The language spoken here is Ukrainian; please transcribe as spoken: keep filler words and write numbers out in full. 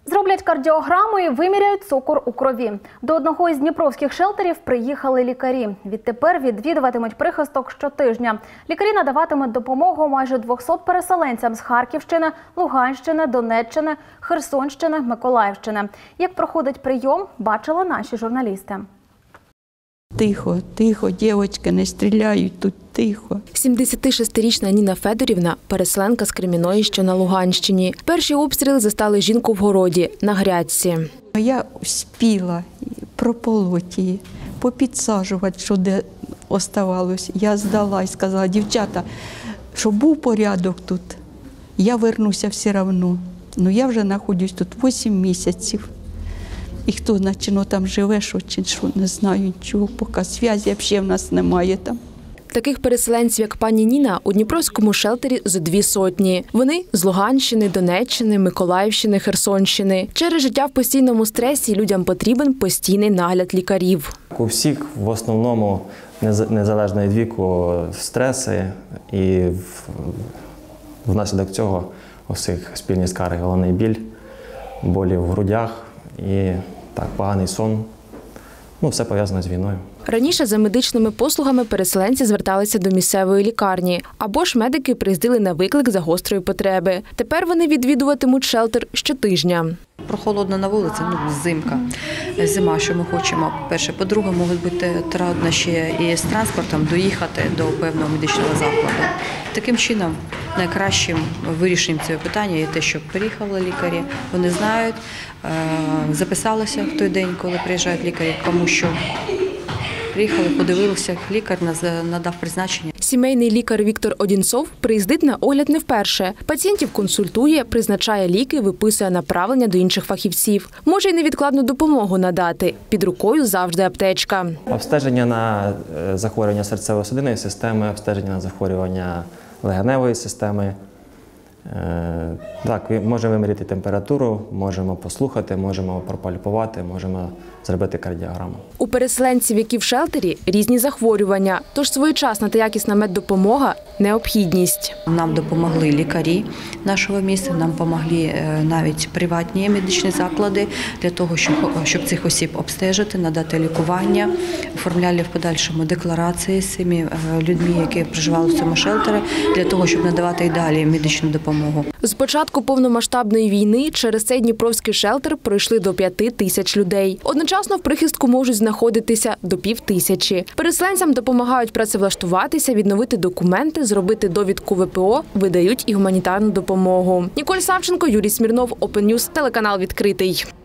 Зроблять кардіограму і виміряють цукор у крові. До одного із дніпровських шелтерів приїхали лікарі. Відтепер відвідуватимуть прихисток щотижня. Лікарі надаватимуть допомогу майже двохсот переселенцям з Харківщини, Луганщини, Донеччини, Херсонщини, Миколаївщини. Як проходить прийом, бачили наші журналісти. Тихо, тихо, дівчатки, не стріляють, тут тихо. сімдесятишестирічна Ніна Федорівна – переселенка з Кремінної, що на Луганщині. Перші обстріли застали жінку в городі, на грядці. Я вспіла прополоти її, попідсаджувати, що де оставалось. Я здала і сказала: дівчата, щоб був порядок тут, я вернуся все одно. Ну я вже знаходжусь тут вісім місяців. І хто наче там живе, що чи що, не знаю нічого, поки зв'язку взагалі в нас немає там. Таких переселенців, як пані Ніна, у дніпровському шелтері зо дві сотні. Вони з Луганщини, Донеччини, Миколаївщини, Херсонщини. Через життя в постійному стресі людям потрібен постійний нагляд лікарів. У всіх в основному, незалежно від віку, стреси і внаслідок цього у всіх спільні скарги, головний біль, болі в грудях і так, поганий сон. Ну, все пов'язано з війною. Раніше за медичними послугами переселенці зверталися до місцевої лікарні. Або ж медики приїздили на виклик за гострої потреби. Тепер вони відвідуватимуть шелтер щотижня. Прохолодно на вулиці, ну, зимка, зима, що ми хочемо. По-перше, по-друге, можуть бути трудно ще і з транспортом доїхати до певного медичного закладу. Таким чином, найкращим вирішенням цього питання є те, що приїхали лікарі, вони знають, записалися в той день, коли приїжджають лікарі, кому що. Приїхали, подивилися, лікар надав призначення. Сімейний лікар Віктор Одінцов приїздить на огляд не вперше. Пацієнтів консультує, призначає ліки, виписує направлення до інших фахівців. Може й невідкладну допомогу надати. Під рукою завжди аптечка. Обстеження на захворювання серцево-судинної системи, обстеження на захворювання легеневої системи. Так, можемо виміряти температуру, можемо послухати, можемо пропальпувати, можемо зробити кардіограму. У переселенців, які в шелтері, різні захворювання, тож своєчасна та якісна меддопомога – необхідність. Нам допомогли лікарі нашого міста, нам допомогли навіть приватні медичні заклади для того, щоб цих осіб обстежити, надати лікування. Оформляли в подальшому декларації з цими людьми, які проживали в цьому шелтері, для того, щоб надавати і далі медичну допомогу. З початку повномасштабної війни через цей дніпровський шелтер пройшли до п'яти тисяч людей. Одночасно в прихистку можуть знаходитися до півтисячі. Переселенцям допомагають працевлаштуватися, відновити документи, зробити довідку В П О, видають і гуманітарну допомогу. Ніколь Савченко, Юрій Смірнов, Open News, телеканал «Відкритий».